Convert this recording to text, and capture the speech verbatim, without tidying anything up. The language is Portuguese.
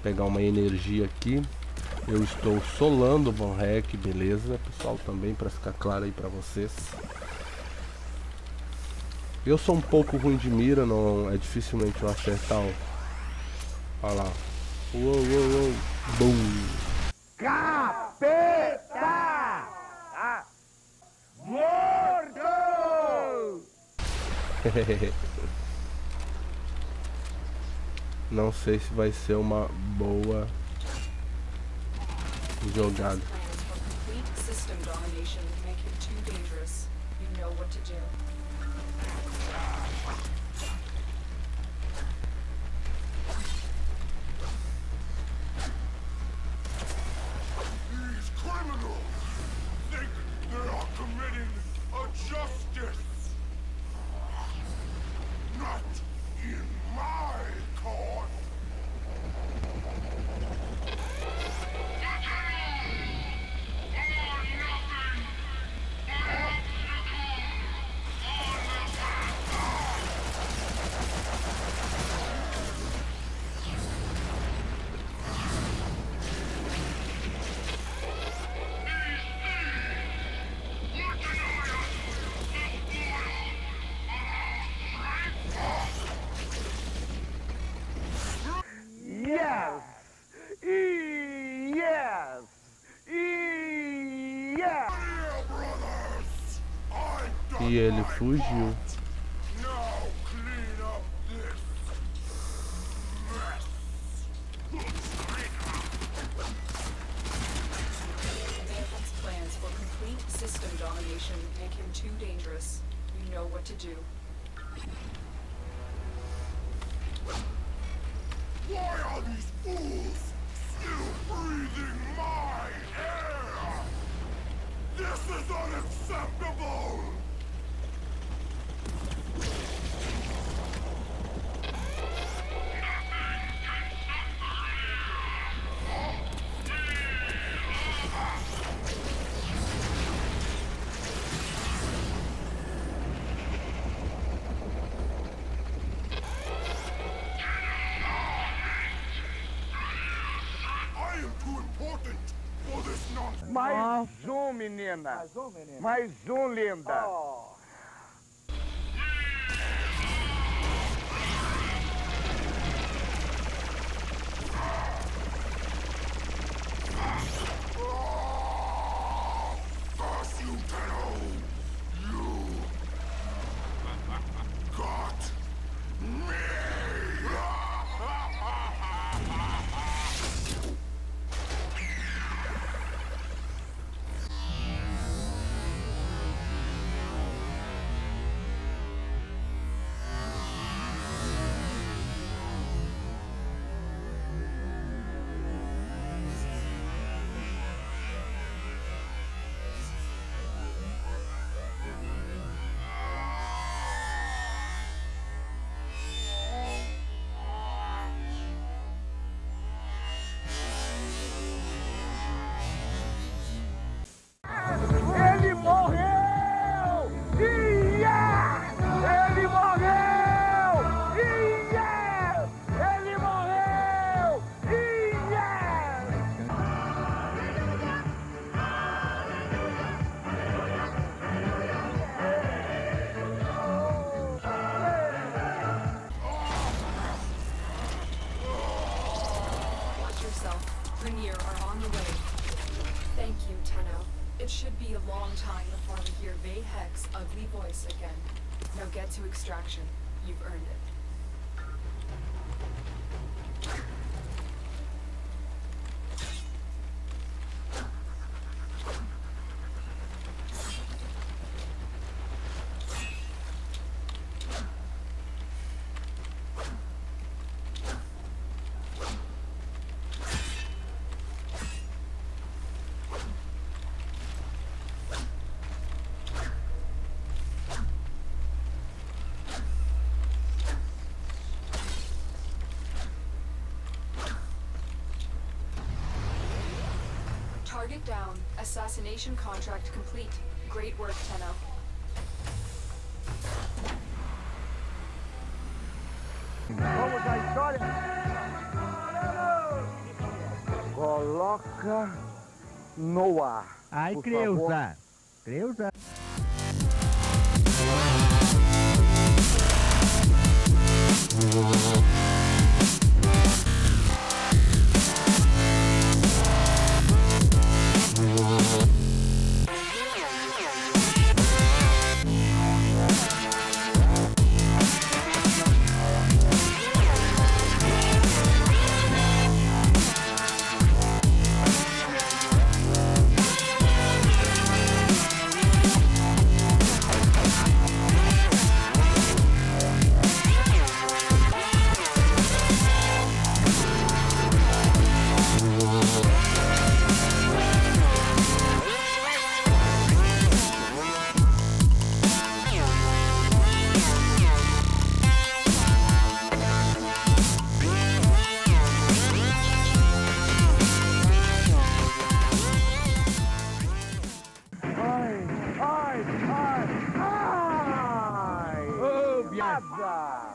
pegar uma energia aqui. Eu estou solando o Von Heck, beleza, pessoal, também para ficar claro aí para vocês. Eu sou um pouco ruim de mira, não é dificilmente eu acertar o... Olha lá. Uou, uou, uou. Bum. Capeta! Ah. Morto! Não sei se vai ser uma boa jogada. Yes! E yes! E yes! E ele fugiu. Plans for complete system domination make him too dangerous. You know what to do. Why are these fools still breathing my air? This is unacceptable! Mais um, menina. Mais um, menina. Mais um, linda. Oh. Ele morreu! Yes! Ele morreu! Yes! Ele morreu! Yes! Watch yourself. Rainier are on the way. Thank you, Tenno. It should be a long time before we hear Vay Heck's ugly voice again. Now get to extraction. You've earned it. Target down. Assassination contract complete. Great work, Tenno. Vamos à história? toca no ar. Ai, Por Creuza. Creuza. Ai, ai, ai, ai! Ô, Bianca. Nada!